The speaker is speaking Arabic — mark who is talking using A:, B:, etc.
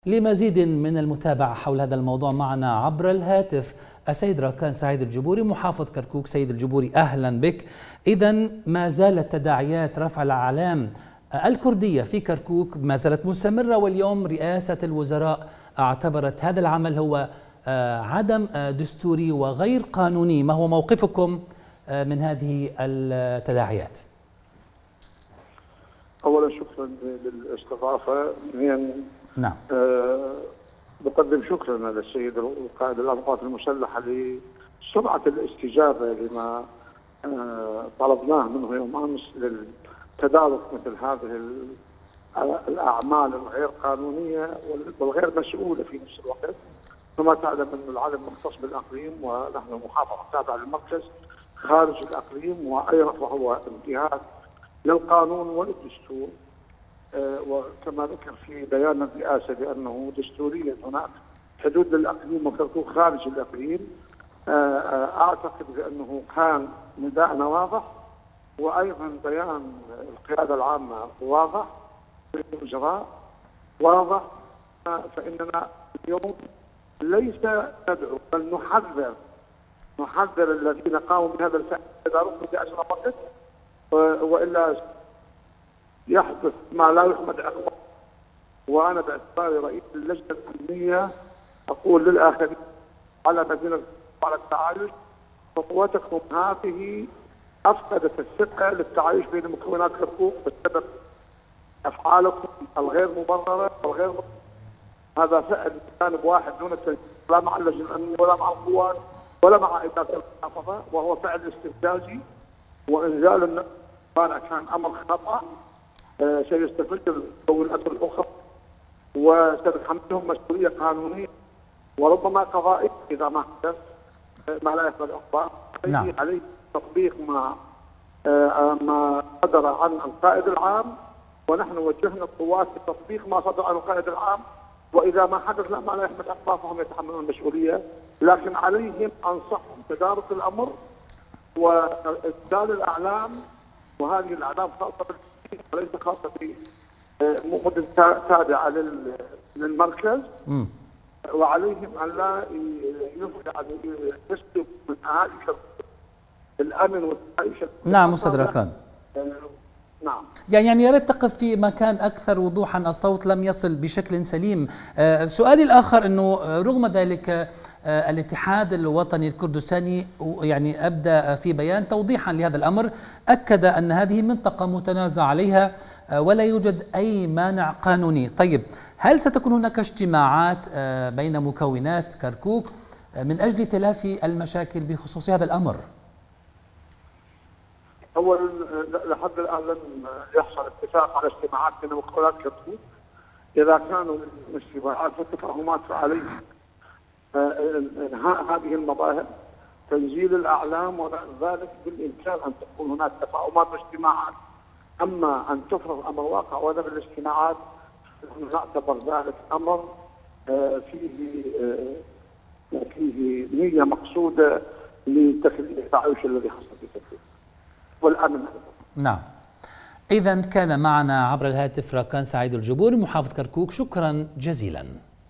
A: لمزيد من المتابعة حول هذا الموضوع معنا عبر الهاتف السيد راكان سعيد الجبوري محافظ كركوك. سيد الجبوري أهلا بك. إذا ما زالت تداعيات رفع الأعلام الكردية في كركوك ما زالت مستمرة، واليوم رئاسة الوزراء اعتبرت هذا العمل هو عدم دستوري وغير قانوني. ما هو موقفكم من هذه التداعيات؟
B: أولا شكرا للاستضافة.
A: نعم.
B: بقدم شكرا للسيد القائد القوات المسلحة لسرعة الاستجابة لما طلبناه منه يوم أمس للتدارك مثل هذه الأعمال الغير قانونية والغير مسؤولة في نفس الوقت. كما تعلم أن العالم مختص بالأقليم، ونحن محافظة تابعة للمركز خارج الأقليم، وأيضا فهو انتهاك للقانون والدستور. وكما ذكر في بيان الرئاسة بأنه دستوريا هناك حدود للأقليم وكركوك خارج الأقليم. أعتقد بأنه كان نداءنا واضح، وأيضا بيان القيادة العامة واضح، الوزراء واضح. فإننا اليوم ليس ندعو بل نحذر الذين قاموا بهذا الفعل تداركه بأسرع وقت، وإلا يحدث ما لا يحمد عقباه. وأنا باعتباري رئيس اللجنة الأمنية أقول للآخرين على مدينة على التعايش، خطوتكم هذه أفقدت الثقة للتعايش بين مكونات كركوك بسبب أفعالكم الغير مبررة والغير هذا فعل جانب واحد دون التنسيق، لا مع اللجنة الأمنية ولا مع القوات ولا مع إدارة المحافظة، وهو فعل استفزازي. وإنزال النفس كان أمر خطأ سيستفز المكونات الأخرى وستتحملهم مسؤولية قانونية وربما قضائية إذا ما حدث ما لا يقبل عقباه.
A: نعم.
B: عليه تطبيق ما صدر عن القائد العام، ونحن وجهنا القوات بتطبيق ما صدر عن القائد العام، وإذا ما حدث ما لا يحمل عقباه فهم يتحملون المسؤولية. لكن عليهم أنصحهم تدارك الأمر وإرسال الأعلام، وهذه الأعلام خاصة وليس خاصة بمدن تابعة للمركز. وعليهم أن لا يسلب من أهالي الأمن والعيش.
A: نعم أستاذ راكان.
B: نعم.
A: يعني يا ريت تقف في مكان أكثر وضوحا، الصوت لم يصل بشكل سليم. سؤالي الآخر أنه رغم ذلك الاتحاد الوطني الكردستاني يعني أبدى في بيان توضيحا لهذا الأمر، أكد أن هذه منطقة متنازع عليها ولا يوجد أي مانع قانوني. طيب، هل ستكون هناك اجتماعات بين مكونات كركوك من أجل تلافي المشاكل بخصوص هذا الأمر؟
B: أولا لحد الآن لم يحصل اتفاق على اجتماعات بين مكونات كركوك. إذا كانوا الاجتماعات والتفاهمات فعليه انهاء هذه المظاهر، تنزيل الأعلام، وذلك بالإمكان أن تكون هناك تفاهمات واجتماعات. أما أن تفرض أمر واقع وذا بالاجتماعات نحن نعتبر ذلك أمر فيه نية مقصودة لتخليل التعايش الذي حصل في كركوك والأمن.
A: نعم. إذا كان معنا عبر الهاتف راكان سعيد الجبوري محافظ كركوك، شكرا جزيلا.